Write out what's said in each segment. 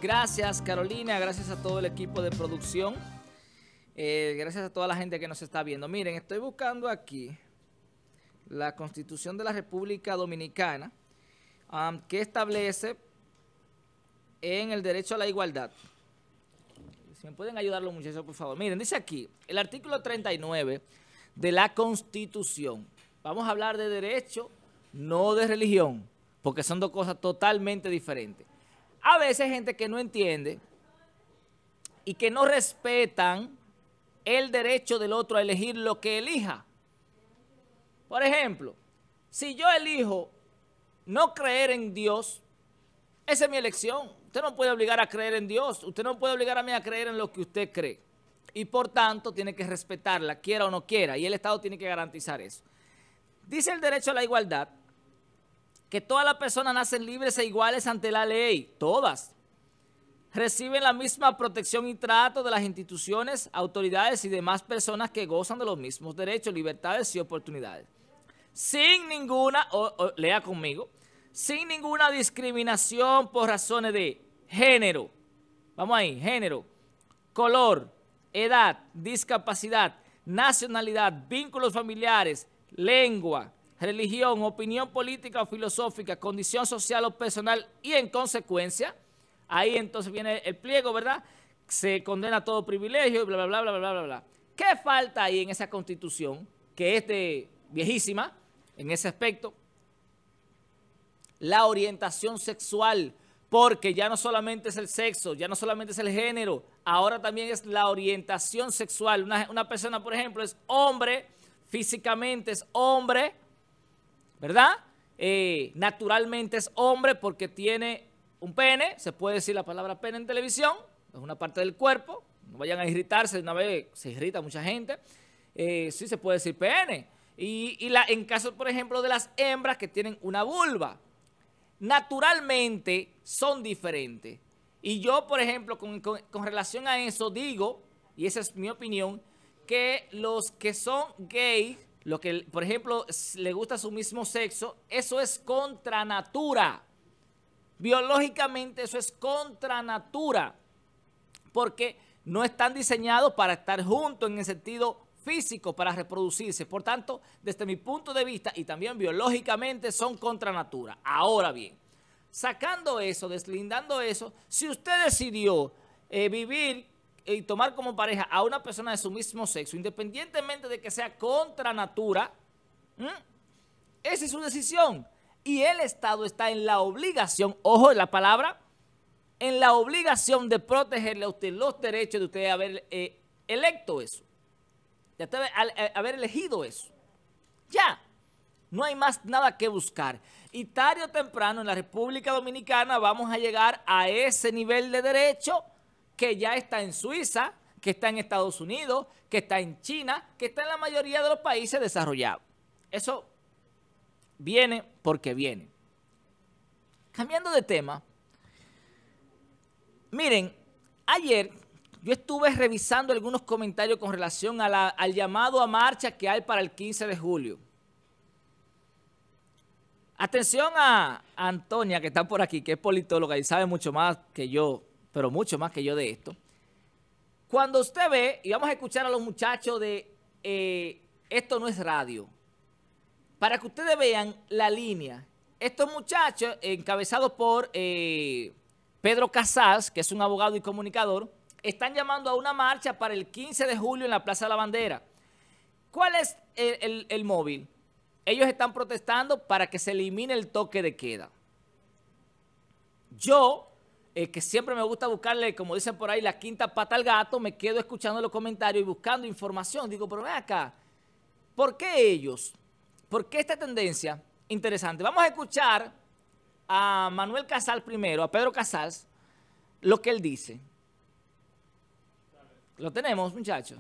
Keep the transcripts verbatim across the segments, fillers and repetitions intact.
Gracias, Carolina, gracias a todo el equipo de producción, eh, gracias a toda la gente que nos está viendo. Miren, estoy buscando aquí la Constitución de la República Dominicana, um, que establece en el derecho a la igualdad. Si me pueden ayudar los muchachos, por favor. Miren, dice aquí, el artículo treinta y nueve de la Constitución. Vamos a hablar de derecho, no de religión, porque son dos cosas totalmente diferentes. A veces hay gente que no entiende y que no respetan el derecho del otro a elegir lo que elija. Por ejemplo, si yo elijo no creer en Dios, esa es mi elección. Usted no puede obligar a creer en Dios. Usted no puede obligar a mí a creer en lo que usted cree. Y por tanto, tiene que respetarla, quiera o no quiera. Y el Estado tiene que garantizar eso. Dice el derecho a la igualdad que todas las personas nacen libres e iguales ante la ley. Todas. Reciben la misma protección y trato de las instituciones, autoridades y demás personas que gozan de los mismos derechos, libertades y oportunidades. Sin ninguna, o, o, lea conmigo, sin ninguna discriminación por razones de género, vamos ahí, género, color, edad, discapacidad, nacionalidad, vínculos familiares, lengua, religión, opinión política o filosófica, condición social o personal y en consecuencia, ahí entonces viene el pliego, ¿verdad? Se condena todo privilegio y bla, bla, bla, bla, bla, bla, bla. ¿Qué falta ahí en esa Constitución, que es de viejísima en ese aspecto? La orientación sexual, porque ya no solamente es el sexo, ya no solamente es el género, ahora también es la orientación sexual. Una, una persona, por ejemplo, es hombre, físicamente es hombre, ¿verdad? Eh, naturalmente es hombre porque tiene un pene, se puede decir la palabra pene en televisión, es una parte del cuerpo, no vayan a irritarse, una vez se irrita mucha gente, eh, sí se puede decir pene. Y, y la, en caso, por ejemplo, de las hembras que tienen una vulva, naturalmente son diferentes. Y yo, por ejemplo, con, con, con relación a eso digo, y esa es mi opinión, que los que son gays, lo que, por ejemplo, le gusta su mismo sexo, eso es contra natura. Biológicamente eso es contra natura, porque no están diseñados para estar juntos en el sentido físico, para reproducirse. Por tanto, desde mi punto de vista y también biológicamente son contra natura. Ahora bien, sacando eso, deslindando eso, si usted decidió eh, vivir y tomar como pareja a una persona de su mismo sexo, independientemente de que sea contra natura, ¿m? esa es su decisión. Y el Estado está en la obligación, ojo en la palabra, en la obligación de protegerle a usted los derechos de usted haber eh, electo eso, de usted haber elegido eso. Ya, no hay más nada que buscar. Y tarde o temprano en la República Dominicana vamos a llegar a ese nivel de derecho que ya está en Suiza, que está en Estados Unidos, que está en China, que está en la mayoría de los países desarrollados. Eso viene porque viene. Cambiando de tema, miren, ayer yo estuve revisando algunos comentarios con relación a la, al llamado a marcha que hay para el quince de julio. Atención a, a Antonia, que está por aquí, que es politóloga y sabe mucho más que yo, pero mucho más que yo de esto. Cuando usted ve, y vamos a escuchar a los muchachos de eh, Esto No Es Radio, para que ustedes vean la línea. Estos muchachos, encabezados por eh, Pedro Casals, que es un abogado y comunicador, están llamando a una marcha para el quince de julio en la Plaza de la Bandera. ¿Cuál es el, el, el móvil? Ellos están protestando para que se elimine el toque de queda. Yo, eh, que siempre me gusta buscarle, como dicen por ahí, la quinta pata al gato, me quedo escuchando los comentarios y buscando información. Digo, pero ven acá, ¿por qué ellos? ¿Por qué esta tendencia? Interesante. Vamos a escuchar a Manuel Casals primero, a Pedro Casals, lo que él dice. ¿Lo tenemos, muchachos?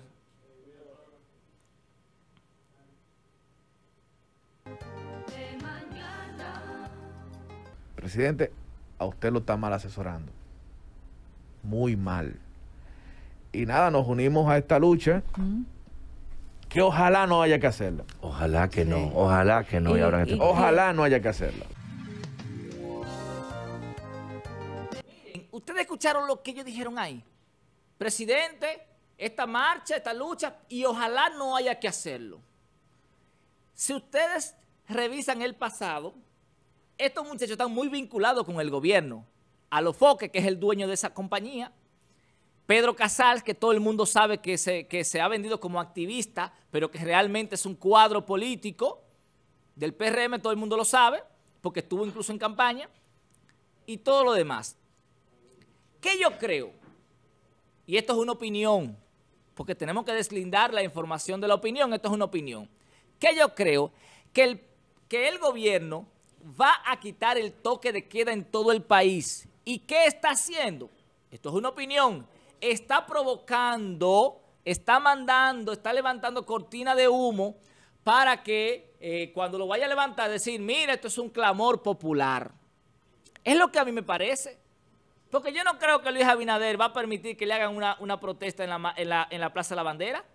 Presidente, a usted lo está mal asesorando. Muy mal. Y nada, nos unimos a esta lucha. ¿Mm? Que ojalá no haya que hacerla. Ojalá que sí. no, ojalá que no. Y, y ahora y, ojalá no haya que hacerla. ustedes escucharon lo que ellos dijeron ahí. Presidente, esta marcha, esta lucha, y ojalá no haya que hacerlo. Si ustedes revisan el pasado, estos muchachos están muy vinculados con el gobierno. Alofoque, que es el dueño de esa compañía. Pedro Casals, que todo el mundo sabe que se, que se ha vendido como activista, pero que realmente es un cuadro político del P R M, todo el mundo lo sabe, porque estuvo incluso en campaña, y todo lo demás. ¿Qué yo creo? Y esto es una opinión, porque tenemos que deslindar la información de la opinión, esto es una opinión. ¿Qué yo creo? Que el, que el gobierno va a quitar el toque de queda en todo el país. ¿Y qué está haciendo? Esto es una opinión. Está provocando, está mandando, está levantando cortina de humo para que eh, cuando lo vaya a levantar decir, mira, esto es un clamor popular. Es lo que a mí me parece. Porque yo no creo que Luis Abinader va a permitir que le hagan una, una protesta en la, en, la, en la Plaza de la Bandera.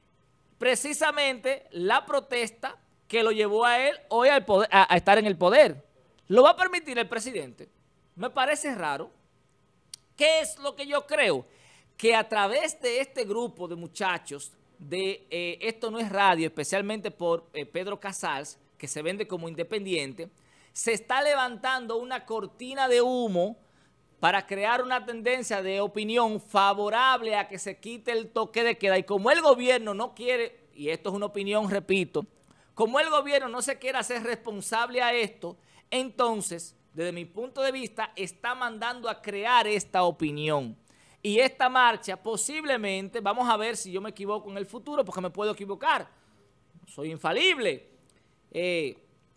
Precisamente la protesta que lo llevó a él hoy al poder, a, a estar en el poder. ¿Lo va a permitir el presidente? Me parece raro. ¿Qué es lo que yo creo? Que a través de este grupo de muchachos, de eh, Esto No Es Radio, especialmente por eh, Pedro Casals, que se vende como independiente, se está levantando una cortina de humo para crear una tendencia de opinión favorable a que se quite el toque de queda. Y como el gobierno no quiere, y esto es una opinión, repito, como el gobierno no se quiere hacer responsable a esto, entonces, desde mi punto de vista, está mandando a crear esta opinión. Y esta marcha posiblemente, vamos a ver si yo me equivoco en el futuro, porque me puedo equivocar, soy infalible. Eh,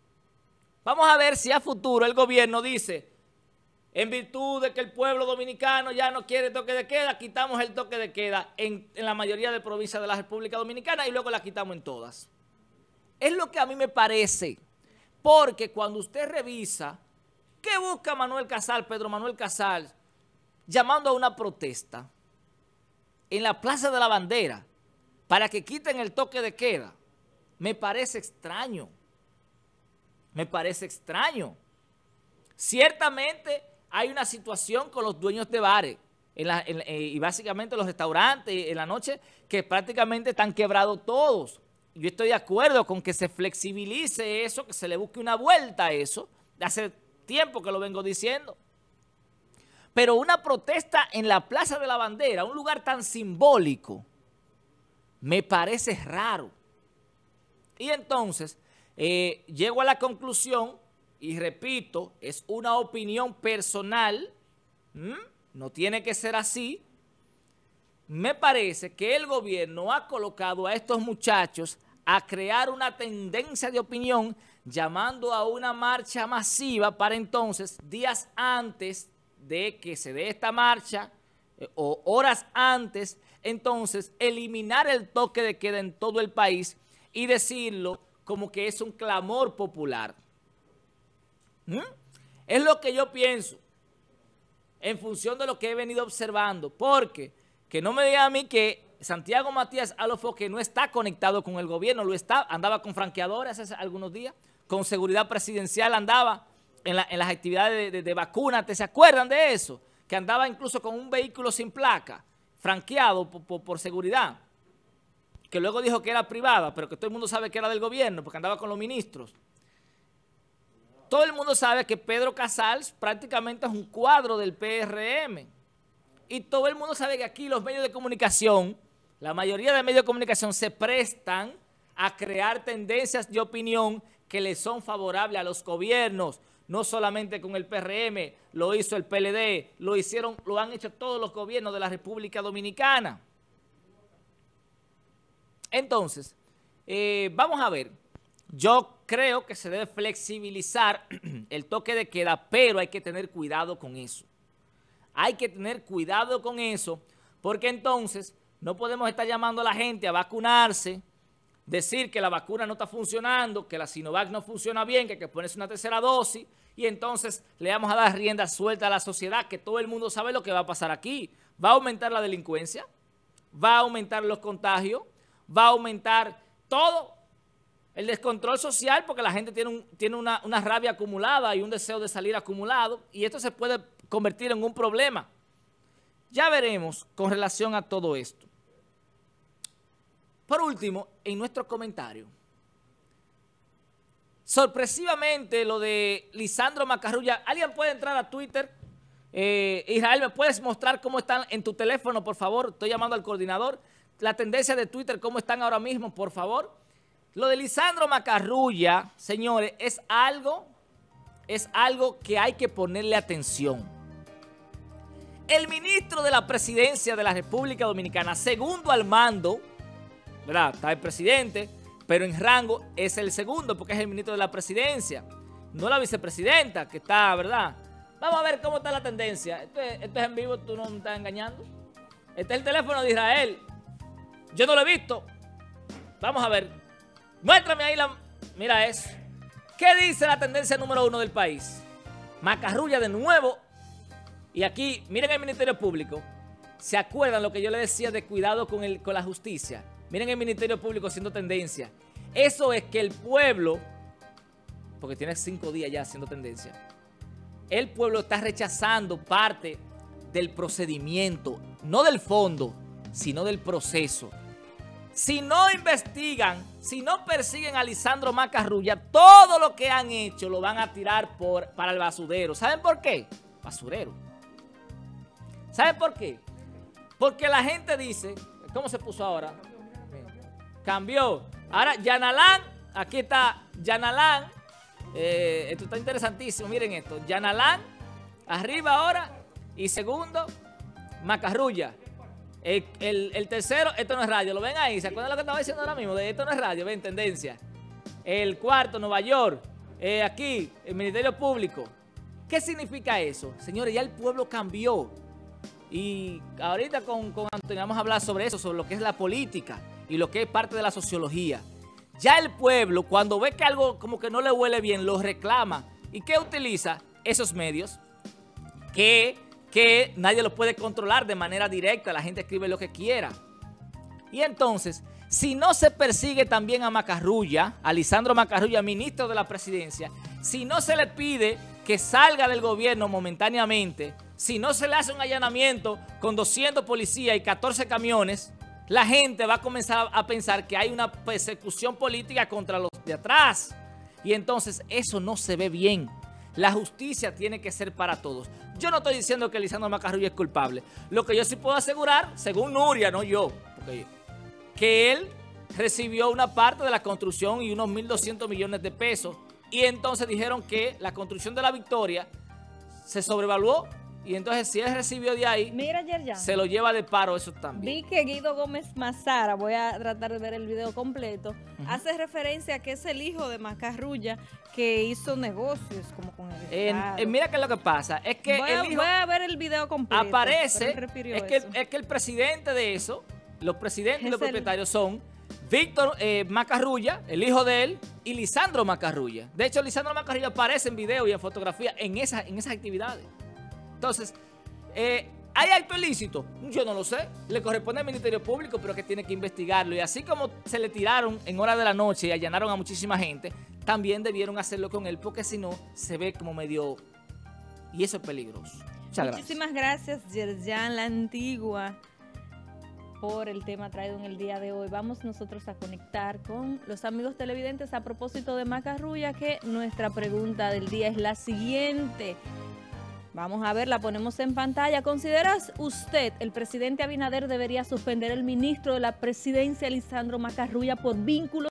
vamos a ver si a futuro el gobierno dice, en virtud de que el pueblo dominicano ya no quiere toque de queda, quitamos el toque de queda en, en la mayoría de provincias de la República Dominicana y luego la quitamos en todas. Es lo que a mí me parece, porque cuando usted revisa, ¿qué busca Manuel Casals, Pedro Manuel Casals, llamando a una protesta en la Plaza de la Bandera para que quiten el toque de queda? Me parece extraño. Me parece extraño. Ciertamente hay una situación con los dueños de bares en la, en, eh, y básicamente los restaurantes en la noche que prácticamente están quebrados todos. Yo estoy de acuerdo con que se flexibilice eso, que se le busque una vuelta a eso. Hace tiempo que lo vengo diciendo. Pero una protesta en la Plaza de la Bandera, un lugar tan simbólico, me parece raro. Y entonces, eh, llego a la conclusión, y repito, es una opinión personal, ¿m? No tiene que ser así. Me parece que el gobierno ha colocado a estos muchachos a crear una tendencia de opinión, llamando a una marcha masiva para entonces, días antes de que se dé esta marcha, eh, o horas antes, entonces eliminar el toque de queda en todo el país y decirlo como que es un clamor popular. ¿Mm? Es lo que yo pienso en función de lo que he venido observando, porque que no me digan a mí que Santiago Matías Alofoque no está conectado con el gobierno, lo está, andaba con franqueadores hace algunos días, con seguridad presidencial andaba en, la, en las actividades de, de, de vacunas, ¿te se acuerdan de eso? Que andaba incluso con un vehículo sin placa, franqueado por, por, por seguridad, que luego dijo que era privada, pero que todo el mundo sabe que era del gobierno, porque andaba con los ministros. Todo el mundo sabe que Pedro Casals prácticamente es un cuadro del P R M. Y todo el mundo sabe que aquí los medios de comunicación, la mayoría de medios de comunicación se prestan a crear tendencias de opinión que le son favorables a los gobiernos, no solamente con el P R M, lo hizo el P L D, lo hicieron, lo han hecho todos los gobiernos de la República Dominicana. Entonces, eh, vamos a ver. Yo creo que se debe flexibilizar el toque de queda, pero hay que tener cuidado con eso. Hay que tener cuidado con eso, porque entonces no podemos estar llamando a la gente a vacunarse, decir que la vacuna no está funcionando, que la Sinovac no funciona bien, que hay que ponerse una tercera dosis, y entonces le vamos a dar rienda suelta a la sociedad, que todo el mundo sabe lo que va a pasar aquí. Va a aumentar la delincuencia, va a aumentar los contagios, va a aumentar todo. El descontrol social, porque la gente tiene, un, tiene una, una rabia acumulada y un deseo de salir acumulado, y esto se puede convertir en un problema. Ya veremos con relación a todo esto. Por último, en nuestro comentario, sorpresivamente lo de Lisandro Macarrulla, ¿alguien puede entrar a Twitter? Eh, Israel, ¿me puedes mostrar cómo están en tu teléfono, por favor? Estoy llamando al coordinador. La tendencia de Twitter, ¿cómo están ahora mismo, por favor? Lo de Lisandro Macarrulla, señores, es algo, es algo que hay que ponerle atención. El ministro de la Presidencia de la República Dominicana, segundo al mando, ¿verdad? Está el presidente, pero en rango es el segundo porque es el ministro de la Presidencia, no la vicepresidenta, que está, ¿verdad? Vamos a ver cómo está la tendencia. Esto es, esto es en vivo, tú no me estás engañando. Este es el teléfono de Israel. Yo no lo he visto. Vamos a ver. Muéstrame ahí la... Mira eso. ¿Qué dice la tendencia número uno del país? Macarrulla de nuevo. Y aquí, miren el Ministerio Público. ¿Se acuerdan lo que yo les decía de cuidado con, el, con la justicia? Miren el Ministerio Público siendo tendencia. Eso es que el pueblo, porque tiene cinco días ya siendo tendencia, el pueblo está rechazando parte del procedimiento, no del fondo, sino del proceso. Si no investigan, si no persiguen a Lisandro Macarrulla, todo lo que han hecho lo van a tirar por, para el basurero. ¿Saben por qué? Basurero. ¿Saben por qué? Porque la gente dice, ¿cómo se puso ahora? Cambió. Ahora, Yanalán, aquí está Yanalán. Eh, esto está interesantísimo, miren esto. Yanalán, arriba ahora. Y segundo, Macarrulla. El, el, el tercero, esto no es radio, ¿lo ven ahí? ¿Se acuerdan de lo que estaba diciendo ahora mismo? De esto no es radio, ven, tendencia. El cuarto, Nueva York. Eh, aquí, el Ministerio Público. ¿Qué significa eso? Señores, ya el pueblo cambió. Y ahorita con, con Antonio vamos a hablar sobre eso, sobre lo que es la política y lo que es parte de la sociología. Ya el pueblo, cuando ve que algo como que no le huele bien, lo reclama. ¿Y qué utiliza? Esos medios que... que nadie lo puede controlar de manera directa, la gente escribe lo que quiera. Y entonces, si no se persigue también a Macarrulla, a Lisandro Macarrulla, ministro de la Presidencia, si no se le pide que salga del gobierno momentáneamente, si no se le hace un allanamiento con doscientos policías y catorce camiones, la gente va a comenzar a pensar que hay una persecución política contra los de atrás. Y entonces eso no se ve bien. La justicia tiene que ser para todos. Yo no estoy diciendo que Lisandro Macarrulla es culpable. Lo que yo sí puedo asegurar, según Nuria, no yo, porque, que él recibió una parte de la construcción y unos mil doscientos millones de pesos. Y entonces dijeron que la construcción de la Victoria se sobrevaluó. Y entonces si él recibió de ahí, mira, Yerjan, se lo lleva de paro eso también. Vi que Guido Gómez Mazara, voy a tratar de ver el video completo, uh-huh. hace referencia a que es el hijo de Macarrulla que hizo negocios como con el Estado. Eh, eh, mira qué es lo que pasa, es que voy a, el hijo voy a ver el video completo. Aparece, es que, es que el presidente de eso, los presidentes es y los el... propietarios son Víctor eh, Macarrulla, el hijo de él, y Lisandro Macarrulla. De hecho, Lisandro Macarrulla aparece en video y en fotografía en, esa, en esas actividades. Entonces, eh, ¿hay acto ilícito? Yo no lo sé. Le corresponde al Ministerio Público, pero que tiene que investigarlo. Y así como se le tiraron en horas de la noche y allanaron a muchísima gente, también debieron hacerlo con él, porque si no, se ve como medio... Y eso es peligroso. Muchas Muchísimas gracias, Yerjan La Antigua, por el tema traído en el día de hoy. Vamos nosotros a conectar con los amigos televidentes a propósito de Macarrulla, que nuestra pregunta del día es la siguiente. Vamos a ver, la ponemos en pantalla. ¿Consideras usted, el presidente Abinader debería suspender el ministro de la Presidencia, Lisandro Macarrulla, por vínculos